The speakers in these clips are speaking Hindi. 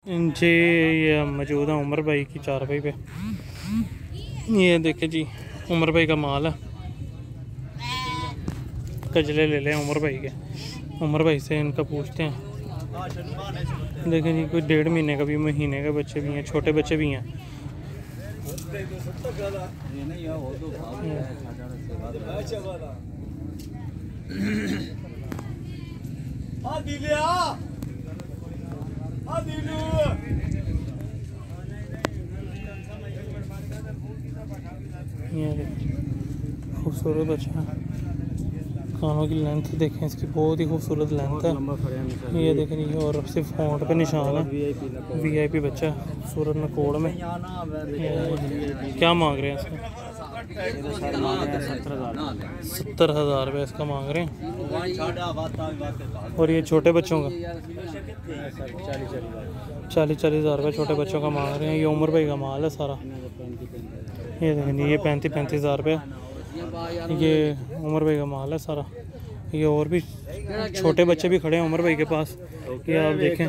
जी ये मौजूद है उमर भाई की चारपाई पे। ये देखे जी उमर भाई का माल है। कजले ले लें उमर भाई के, उमर भाई से इनका पूछते हैं। देखें जी कोई 1.5 महीने का भी, महीने के बच्चे भी हैं, छोटे बच्चे भी हैं। खूबसूरत बच्चा, कानों की लेंथ देखें इसकी, बहुत ही खूबसूरत लेंथ है। ये देखें ये, और सिर्फ होंठ पे निशान है। वीआईपी बच्चा खूबसूरत नकोड़ में। क्या मांग रहे हैं इसका? 70,000 रुपये इसका मांग रहे हैं। और ये छोटे बच्चों का 40,000 रुपये छोटे बच्चों का मांग रहे हैं। ये उमर भाई का माल है सारा। ये देखें ये 35,000 रुपये ये उमर भाई का माल है सारा। ये और भी छोटे बच्चे भी खड़े हैं उमर भाई के पास। ये आप देखें।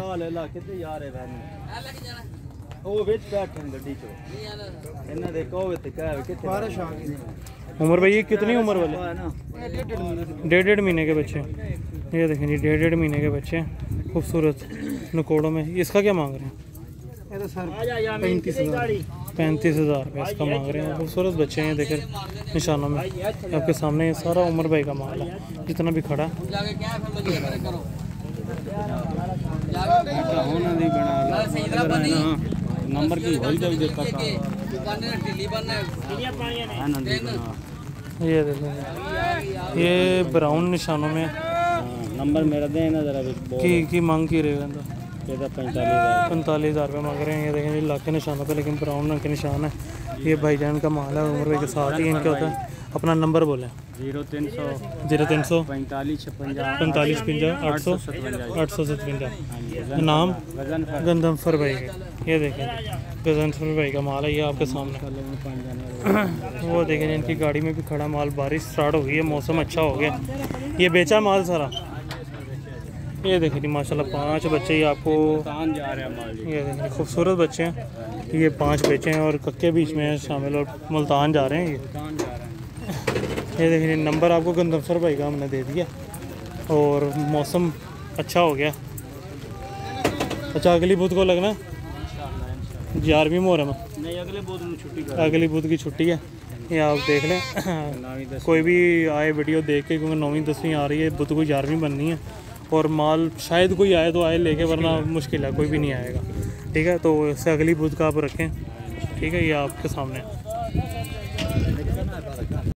उमर भाई ये कितनी उम्र वाले? 1.5 महीने के बच्चे। ये देखें जी 1.5 महीने के बच्चे खूबसूरत नकोड़ों में। इसका क्या मांग रहे हैं? 35,000 रुपये इसका मांग रहे हैं। खूबसूरत बच्चे हैं देखें निशानों में। आपके सामने ये सारा उमर भाई का माल है जितना भी खड़ा। नंबर की ये देखें ये ब्राउन निशानों में नंबर मेरा देना जरा की मांग की रहेगा? 45,000 रुपये मांग रहे हैं। ये देखें लाख के निशानों पे, लेकिन ब्राउन रंग के निशान है। ये भाईजान का माल है उमर भाई के साथ ही इनके होता है। अपना नंबर बोलें। 0300 45 50 857। नाम गंदमफर भाई के। ये देखें गंदमफर भाई का माल है। ये आपके सामने वो देखें इनकी गाड़ी में भी खड़ा माल। बारिश स्टार्ट हो गई है, मौसम अच्छा हो गया। ये बेचा माल सारा। ये देखें जी माशाल्लाह 5 बच्चे ही आपको ये देखें खूबसूरत बच्चे हैं। ये 5 बेचे हैं और कक्के बीच में शामिल और मुल्तान जा रहे हैं। ये देखें नंबर आपको गंदमफर भाई का हमने दे दिया और मौसम अच्छा हो गया। अच्छा अगली बुध को लगना 11वीं मुहर्रम नहीं, अगली बुध की छुट्टी है। ये आप देख लें कोई भी आए वीडियो देख के, क्योंकि 9वीं 10वीं आ रही है, बुध को 11वीं बननी है। और माल शायद कोई आए तो आए लेके, वरना मुश्किल है कोई भी नहीं आएगा। ठीक है तो इससे अगली बुध का आप रखें। ठीक है ये आपके सामने।